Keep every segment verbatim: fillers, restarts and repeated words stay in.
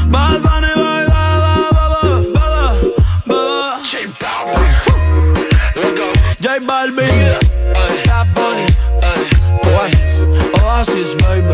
Bad Bunny, bye, bye, bye, bye, bye, bye. J Balvin, Bad Bunny, Oasis, Oasis, baby.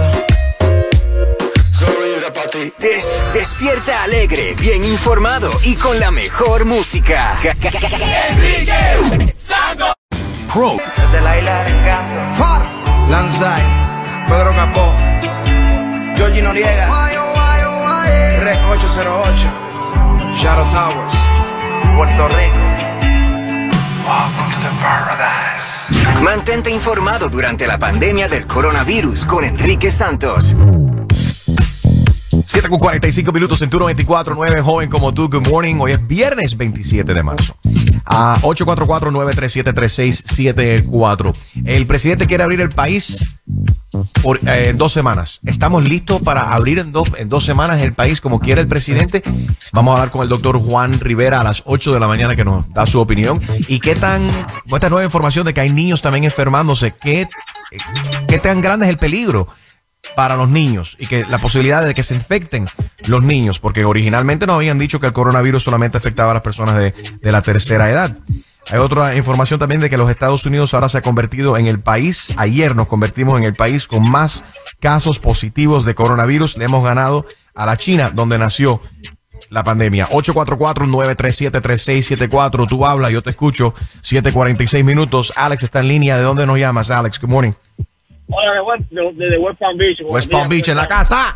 Des, despierta alegre, bien informado y con la mejor música. Enrique Santos. Pro. Far. Lanzai, Pedro Capó, Georgie Noriega, Rec ocho cero ocho, Shadow Towers, Puerto Rico. Welcome to paradise. Mantente informado durante la pandemia del coronavirus con Enrique Santos. siete con cuarenta y cinco minutos en Turno veinticuatro nueve, joven como tú, good morning. Hoy es viernes veintisiete de marzo. A ocho cuatro cuatro, nueve tres siete, tres seis siete cuatro. El presidente quiere abrir el país por, eh, en dos semanas. ¿Estamos listos para abrir en dos, en dos semanas el país como quiere el presidente? Vamos a hablar con el doctor Juan Rivera a las ocho de la mañana, que nos da su opinión. ¿Y qué tan, con esta nueva información de que hay niños también enfermándose, qué, qué tan grande es el peligro para los niños y que la posibilidad de que se infecten los niños? Porque originalmente nos habían dicho que el coronavirus solamente afectaba a las personas de, de la tercera edad. Hay otra información también de que los Estados Unidos ahora se ha convertido en el país, ayer nos convertimos en el país con más casos positivos de coronavirus. Le hemos ganado a la China, donde nació la pandemia. Ocho cuatro cuatro, nueve tres siete, tres seis siete cuatro. Tú hablas, yo te escucho. siete cuarenta y seis minutos. Alex está en línea. ¿De dónde nos llamas, Alex? Good morning. Hola, de West, de, de West Palm Beach. West Palm Beach, en la casa.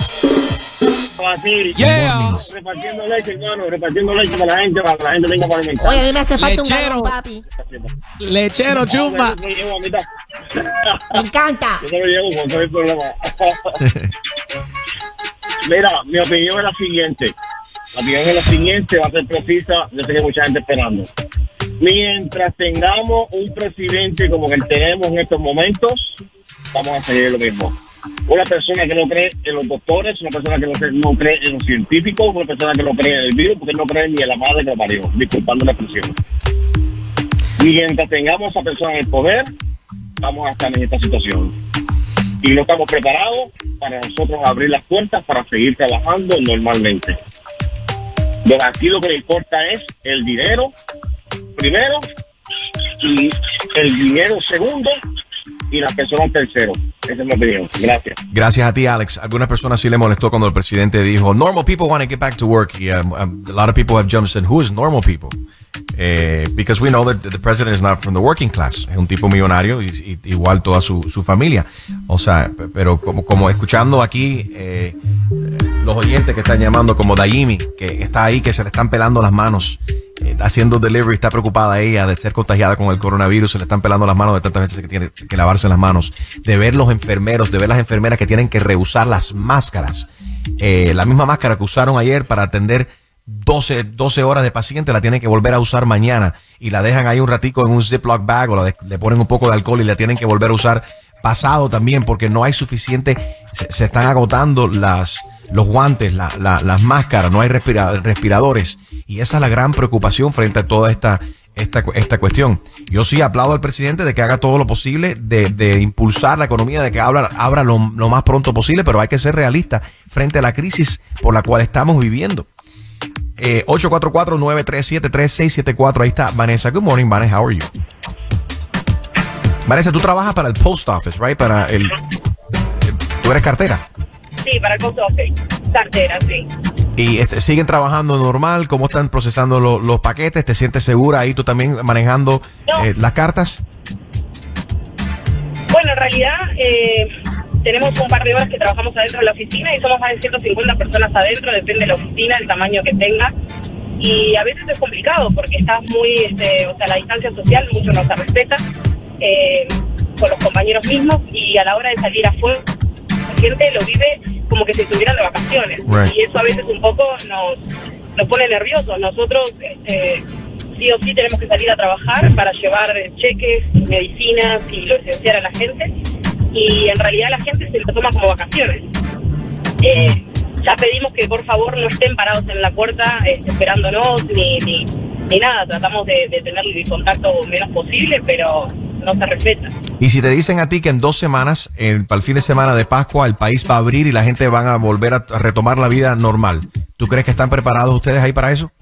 Yeah. Repartiendo leche, hermano, repartiendo leche para la gente, para que la gente venga para alimentar. Oye, a mí me hace falta Lechero. un galón, papi. Lechero, chumba. Yo te lo llevo a mitad. Me encanta. Yo te lo llevo con todo el problema. Mira, mi opinión es la siguiente. La opinión es la siguiente, va a ser precisa. Yo sé que hay mucha gente esperando. Mientras tengamos un presidente como el que tenemos en estos momentos, vamos a seguir lo mismo. Una persona que no cree en los doctores, una persona que no cree, no cree en los científicos, una persona que no cree en el virus, porque no cree ni en la madre que lo parió, disculpando la expresión. Mientras tengamos a esa persona en el poder, vamos a estar en esta situación. Y no estamos preparados para nosotros abrir las puertas para seguir trabajando normalmente. Entonces, aquí lo que le importa es el dinero, primero, y el dinero segundo, y las personas tercero. Esa es mi opinión. Gracias. Gracias a ti, Alex. Algunas personas sí le molestó cuando el presidente dijo normal people want to get back to work. Y um, um, a lot of people have jumped in. Who is normal people? Eh, because we know that the president is not from the working class. Es un tipo millonario y, y igual toda su, su familia. O sea, pero como, como escuchando aquí eh, los oyentes que están llamando, como Daimi, que está ahí, que se le están pelando las manos, eh, haciendo delivery, está preocupada ella de ser contagiada con el coronavirus, se le están pelando las manos de tantas veces que tiene que lavarse las manos, de ver los enfermeros, de ver las enfermeras que tienen que rehusar las máscaras. Eh, la misma máscara que usaron ayer para atender doce, doce horas de paciente, la tienen que volver a usar mañana y la dejan ahí un ratico en un Ziploc bag o la de, le ponen un poco de alcohol y la tienen que volver a usar pasado también, porque no hay suficiente, se, se están agotando las, los guantes, la, la, las máscaras, no hay respira, respiradores, y esa es la gran preocupación frente a toda esta, esta, esta cuestión. Yo sí aplaudo al presidente de que haga todo lo posible de, de impulsar la economía, de que abra, abra lo, lo más pronto posible, pero hay que ser realista frente a la crisis por la cual estamos viviendo. Eh, ocho cuatro cuatro, nueve tres siete, tres seis siete cuatro. Ahí está Vanessa. Good morning, Vanessa. How are you? Vanessa, tú trabajas para el post office, right? Para el, el tú eres cartera. Sí, para el post office. Cartera, sí. ¿Y este, siguen trabajando normal? ¿Cómo están procesando lo, los paquetes? ¿Te sientes segura ahí tú también manejando no. eh, las cartas? Bueno, en realidad eh, tenemos un par de horas que trabajamos adentro de la oficina y somos más de ciento cincuenta personas adentro, depende de la oficina, el tamaño que tenga. Y a veces es complicado porque estás muy, este, o sea, la distancia social mucho no se respeta eh, con los compañeros mismos, y a la hora de salir afuera la gente lo vive como que si estuvieran de vacaciones. Right. Y eso a veces un poco nos, nos pone nerviosos. Nosotros este, sí o sí tenemos que salir a trabajar para llevar cheques, medicinas y lo esencial a la gente, y en realidad la gente se lo toma como vacaciones. Eh, ya pedimos que por favor no estén parados en la puerta eh, esperándonos ni, ni, ni nada. Tratamos de, de tener el contacto menos posible, pero no se respeta. Y si te dicen a ti que en dos semanas, el, para el fin de semana de Pascua, el país va a abrir y la gente van a volver a, a retomar la vida normal, ¿tú crees que están preparados ustedes ahí para eso?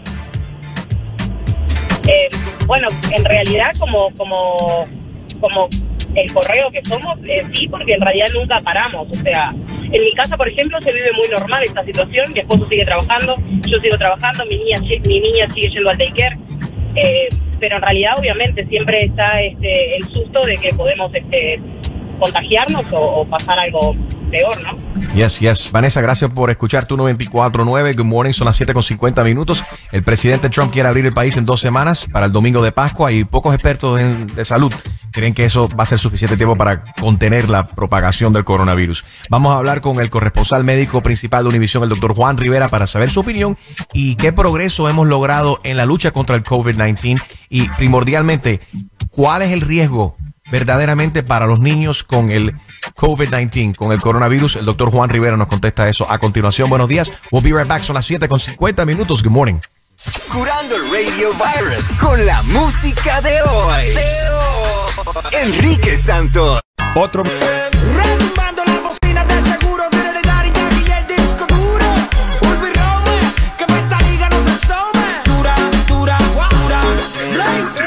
Eh, bueno, en realidad como como como el correo que somos, eh, sí, porque en realidad nunca paramos. O sea, en mi casa, por ejemplo, se vive muy normal esta situación. Mi esposo sigue trabajando, yo sigo trabajando, mi niña mi niña sigue yendo al daycare. Eh, pero en realidad, obviamente, siempre está este el susto de que podemos este contagiarnos o, o pasar algo peor, ¿no? Yes, yes. Vanessa, gracias por escuchar tu noventa y cuatro punto nueve. Good morning, son las siete con cincuenta minutos. El presidente Trump quiere abrir el país en dos semanas para el domingo de Pascua y pocos expertos en, de salud creen que eso va a ser suficiente tiempo para contener la propagación del coronavirus. Vamos a hablar con el corresponsal médico principal de Univision, el doctor Juan Rivera, para saber su opinión y qué progreso hemos logrado en la lucha contra el COVID diecinueve y primordialmente, ¿cuál es el riesgo verdaderamente para los niños con el COVID diecinueve, con el coronavirus? El doctor Juan Rivera nos contesta eso a continuación. Buenos días. We'll be right back. Son las siete con cincuenta minutos. Good morning. Curando el Radio Virus con la música de hoy. De hoy. Enrique Santos. Otro. Retumbando las bocinas de seguro, tiene el Daddy Yankee y el disco duro. Vuelvo y robe, que esta liga no se some. Dura, dura, dura. Blaze.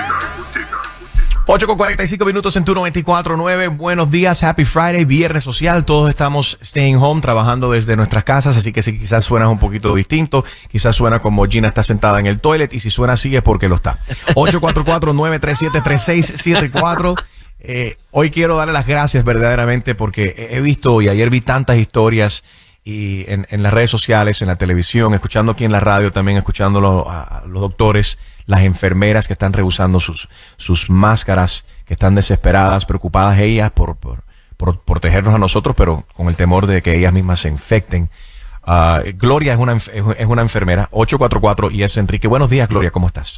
ocho con cuarenta y cinco minutos en tu noventa y cuatro punto nueve. Buenos días, happy Friday, viernes social. Todos estamos staying home, trabajando desde nuestras casas, así que si quizás suena un poquito distinto, quizás suena como Gina está sentada en el toilet, y si suena así es porque lo está. ocho cuatro cuatro, nueve tres siete, tres seis siete cuatro. Eh, hoy quiero darle las gracias verdaderamente porque he visto y ayer vi tantas historias y en, en las redes sociales, en la televisión, escuchando aquí en la radio, también escuchando a los doctores, las enfermeras que están rehusando sus, sus máscaras, que están desesperadas, preocupadas ellas por, por, por protegernos a nosotros, pero con el temor de que ellas mismas se infecten. Uh, Gloria es una, es una enfermera, ocho cuatro cuatro, y es Enrique. Buenos días, Gloria, ¿cómo estás?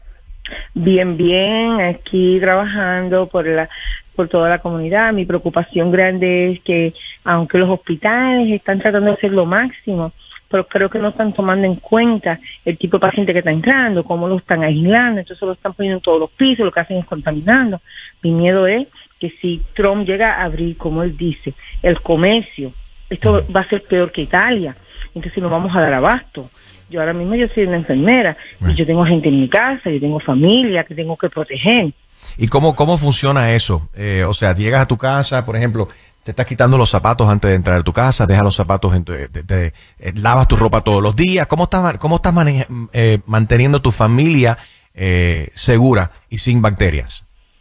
Bien, bien, aquí trabajando por la por toda la comunidad. Mi preocupación grande es que, aunque los hospitales están tratando de hacer lo máximo, pero creo que no están tomando en cuenta el tipo de paciente que está entrando, cómo lo están aislando, entonces lo están poniendo en todos los pisos, lo que hacen es contaminando. Mi miedo es que si Trump llega a abrir, como él dice, el comercio, esto va a ser peor que Italia, entonces nos vamos a dar abasto. Yo ahora mismo yo soy una enfermera y yo tengo gente en mi casa, yo tengo familia que tengo que proteger. ¿Y cómo, cómo funciona eso? Eh, o sea, llegas a tu casa, por ejemplo, te estás quitando los zapatos antes de entrar a tu casa, dejas los zapatos, en tu, te, te, te, eh, lavas tu ropa todos los días. ¿Cómo estás, cómo estás maneja, eh, manteniendo tu familia eh, segura y sin bacterias?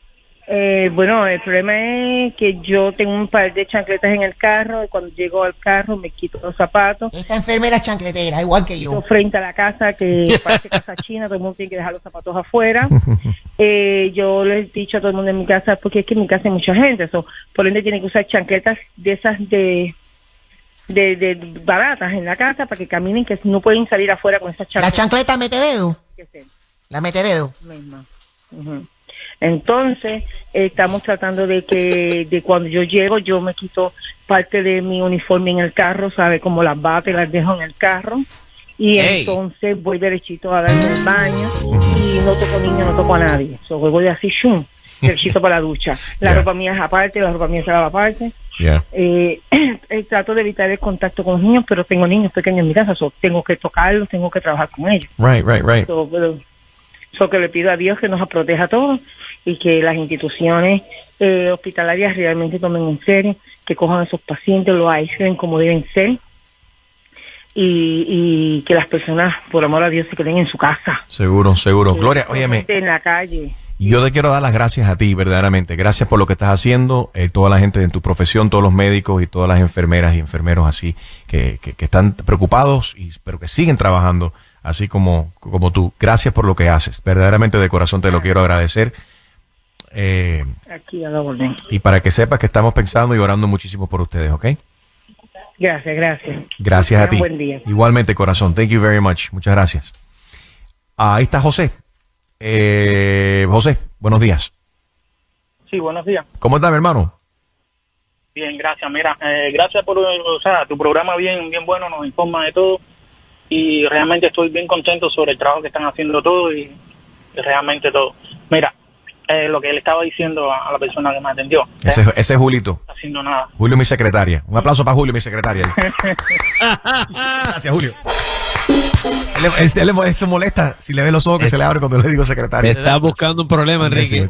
Eh, bueno, el problema es que yo tengo un par de chancletas en el carro y cuando llego al carro me quito los zapatos. Esta enfermera es chancletera, igual que yo. Frente a la casa, que parece casa china, todo el mundo tiene que dejar los zapatos afuera. Eh, yo les he dicho a todo el mundo en mi casa, porque es que en mi casa hay mucha gente, eso, por ende tienen que usar chancletas de esas de, de, de baratas en la casa para que caminen, que no pueden salir afuera con esas chancletas. ¿La chancleta mete dedo? La mete dedo. Misma. Uh-huh. Entonces, eh, estamos tratando de que de cuando yo llego, yo me quito parte de mi uniforme en el carro, ¿sabe? Como las batas las dejo en el carro. Y hey. Entonces voy derechito a darme el baño y no toco niño, no toco a nadie. So, voy así, shum, derechito para la ducha. La yeah. ropa mía es aparte, la ropa mía se lava aparte. Yeah. Eh, eh, trato de evitar el contacto con los niños, pero tengo niños pequeños en mi casa, so, tengo que tocarlos, tengo que trabajar con ellos. Right, right, right. So, pero, so que le pido a Dios que nos proteja a todos y que las instituciones eh, hospitalarias realmente tomen en serio, que cojan a esos pacientes, los aíslen como deben ser y, y que las personas, por amor a Dios, se queden en su casa. Seguro, seguro. Que Gloria, óyeme. En la calle. Yo te quiero dar las gracias a ti, verdaderamente. Gracias por lo que estás haciendo, eh, toda la gente en tu profesión, todos los médicos y todas las enfermeras y enfermeros así, que, que, que están preocupados, y pero que siguen trabajando así como, como tú. Gracias por lo que haces. Verdaderamente de corazón te lo quiero agradecer. Eh, Aquí a la orden. Y para que sepas que estamos pensando y orando muchísimo por ustedes, ¿ok? Gracias, gracias. Gracias a ti. Buen día. Igualmente, corazón. Thank you very much. Muchas gracias. Ahí está José. Eh, José, buenos días. Sí, buenos días. ¿Cómo estás, mi hermano? Bien, gracias. Mira, eh, gracias por, o sea, tu programa bien, bien bueno, nos informa de todo y realmente estoy bien contento sobre el trabajo que están haciendo todos y, y realmente todo. Mira, eh, lo que le estaba diciendo a, a la persona que me atendió. Ese, ese es Julito. No está haciendo nada. Julio, mi secretaria. Un aplauso para Julio, mi secretaria. Gracias, Julio. Él, él, él, él se molesta si le ve los ojos que se le abren cuando le digo secretaria. Estás buscando un problema, Enrique.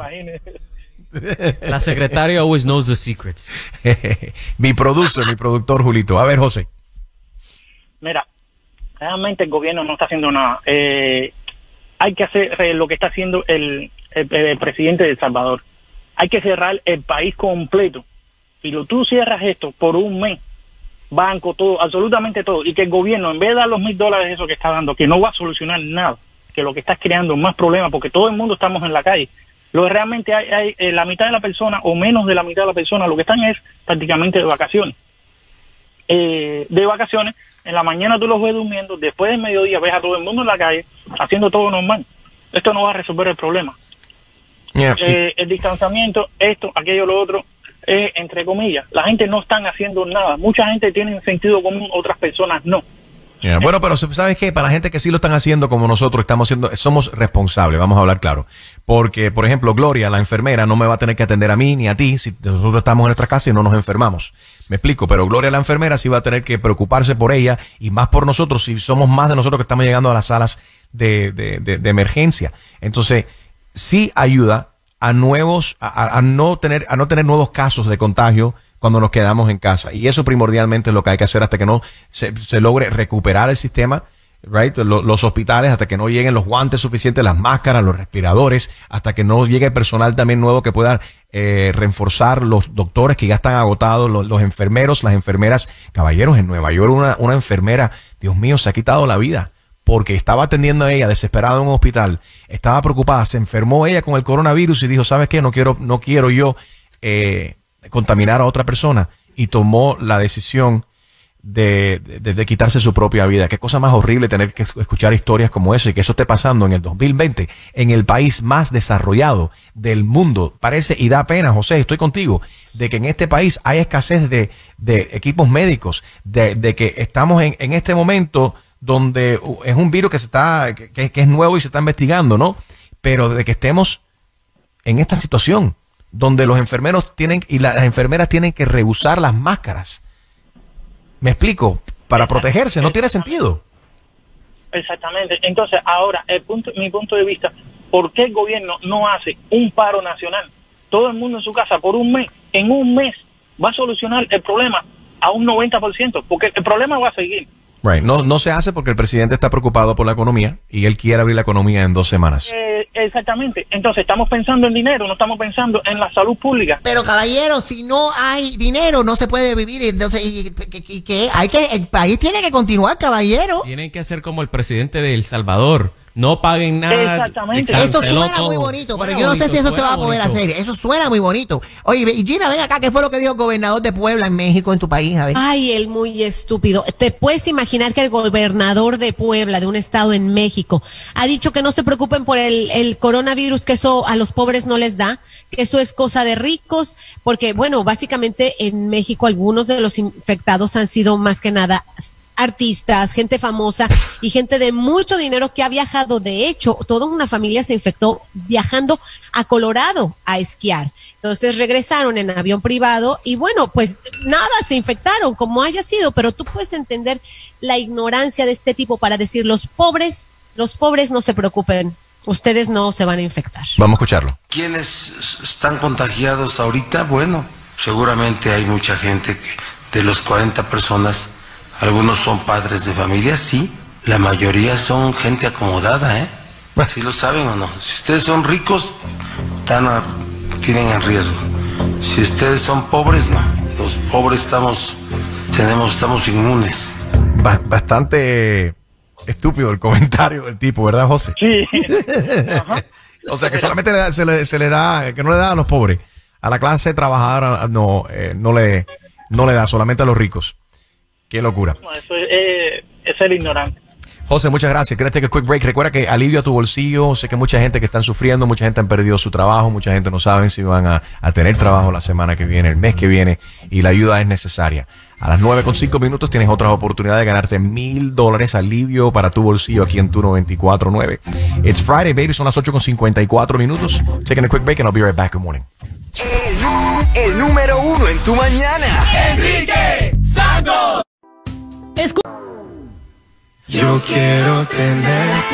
La secretaria always knows the secrets. Mi producer, mi productor, Julito. A ver, José. Mira, realmente el gobierno no está haciendo nada. Eh, hay que hacer eh, lo que está haciendo el, el, el presidente de El Salvador. Hay que cerrar el país completo. Si lo, tú cierras esto por un mes, banco, todo, absolutamente todo, y que el gobierno, en vez de dar los mil dólares eso que está dando, que no va a solucionar nada, que lo que está creando es más problemas, porque todo el mundo estamos en la calle. Lo que realmente hay, hay eh, la mitad de la persona, o menos de la mitad de la persona, lo que están es prácticamente de vacaciones. Eh, de vacaciones, en la mañana tú los ves durmiendo, después del mediodía ves a todo el mundo en la calle, haciendo todo normal. Esto no va a resolver el problema. Yeah. Eh, el distanciamiento, esto, aquello, lo otro, eh, entre comillas, la gente no están haciendo nada. Mucha gente tiene sentido común, otras personas no. Yeah. Bueno, pero ¿sabes qué? Para la gente que sí lo están haciendo como nosotros estamos haciendo, somos responsables, vamos a hablar claro. Porque, por ejemplo, Gloria, la enfermera, no me va a tener que atender a mí ni a ti si nosotros estamos en nuestra casa y no nos enfermamos. Me explico, pero Gloria, la enfermera, sí va a tener que preocuparse por ella y más por nosotros si somos más de nosotros que estamos llegando a las salas de, de, de, de emergencia. Entonces, sí ayuda a nuevos, a, a no tener, a no tener nuevos casos de contagio cuando nos quedamos en casa. Y eso primordialmente es lo que hay que hacer hasta que no se, se logre recuperar el sistema, right? Los, los hospitales, hasta que no lleguen los guantes suficientes, las máscaras, los respiradores, hasta que no llegue el personal también nuevo que pueda eh, reforzar los doctores que ya están agotados, los, los enfermeros, las enfermeras. Caballeros, en Nueva York una, una enfermera, Dios mío, se ha quitado la vida porque estaba atendiendo a ella desesperada en un hospital, estaba preocupada, se enfermó ella con el coronavirus y dijo, ¿sabes qué? No quiero, no quiero yo eh, contaminar a otra persona, y tomó la decisión de, de, de quitarse su propia vida. Qué cosa más horrible tener que escuchar historias como esa y que eso esté pasando en el dos mil veinte en el país más desarrollado del mundo. Parece y da pena, José, estoy contigo, de que en este país hay escasez de, de equipos médicos, de, de que estamos en, en este momento donde es un virus que se está que, que es nuevo y se está investigando, ¿no? Pero de que estemos en esta situación donde los enfermeros tienen y las enfermeras tienen que rehusar las máscaras. ¿Me explico? Para protegerse, no tiene sentido. Exactamente. Entonces, ahora, el punto, mi punto de vista, ¿por qué el gobierno no hace un paro nacional? Todo el mundo en su casa por un mes, en un mes va a solucionar el problema a un noventa por ciento, porque el problema va a seguir. Right. No, no se hace porque el presidente está preocupado por la economía y él quiere abrir la economía en dos semanas. Eh, exactamente. Entonces estamos pensando en dinero, no estamos pensando en la salud pública. Pero caballero, si no hay dinero no se puede vivir. Entonces, y, y, y, que hay que el país tiene que continuar, caballero. Tienen que hacer como el presidente de El Salvador. No paguen nada. Exactamente. Eso suena todo. muy bonito, Suena pero yo no sé bonito, si eso se va a suena poder bonito. hacer. Eso suena muy bonito. Oye, y Gina, ven acá, ¿qué fue lo que dijo el gobernador de Puebla en México, en tu país? A ver. Ay, él muy estúpido. ¿Te puedes imaginar que el gobernador de Puebla, de un estado en México, ha dicho que no se preocupen por el, el coronavirus, que eso a los pobres no les da, que eso es cosa de ricos? Porque, bueno, básicamente en México algunos de los infectados han sido más que nada artistas, gente famosa y gente de mucho dinero que ha viajado. De hecho, toda una familia se infectó viajando a Colorado a esquiar. Entonces regresaron en avión privado y bueno, pues nada, se infectaron como haya sido, pero tú puedes entender la ignorancia de este tipo para decir, los pobres, los pobres no se preocupen, ustedes no se van a infectar. Vamos a escucharlo. ¿Quiénes están contagiados ahorita? Bueno, seguramente hay mucha gente que de los cuarenta personas, algunos son padres de familia, sí. La mayoría son gente acomodada, ¿eh? ¿Sí lo saben o no? Si ustedes son ricos, están a, tienen en riesgo. Si ustedes son pobres, no. Los pobres estamos, tenemos, estamos inmunes. Ba- bastante estúpido el comentario del tipo, ¿verdad, José? Sí. Ajá. O sea, que solamente le da- se, le, se le da, que no le da a los pobres. A la clase trabajadora no, eh, no, le, no le da, solamente a los ricos. Qué locura. No, eso es, eh, es ser ignorante. José, muchas gracias. Quiero take a quick break. Recuerda que alivio a tu bolsillo. Sé que mucha gente que están sufriendo, mucha gente han perdido su trabajo, mucha gente no saben si van a, a tener trabajo la semana que viene, el mes que viene, y la ayuda es necesaria. A las nueve con cinco minutos tienes otras oportunidades de ganarte mil dólares alivio para tu bolsillo aquí en Turno veinticuatro nueve. It's Friday, baby. Son las ocho con cincuenta y cuatro minutos. Taking a quick break and I'll be right back. Good morning. El, el número uno en tu mañana. Enrique Santos. Escu- Yo quiero tener